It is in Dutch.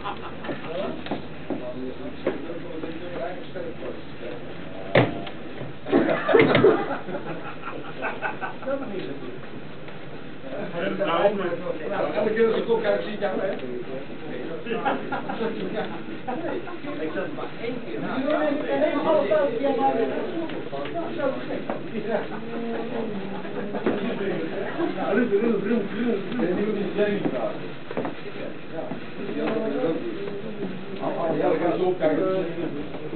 Elke keer als ik opkijk zie ik jou, hè? Ik zat maar één keer na. Ja, ik ga zo opkijken.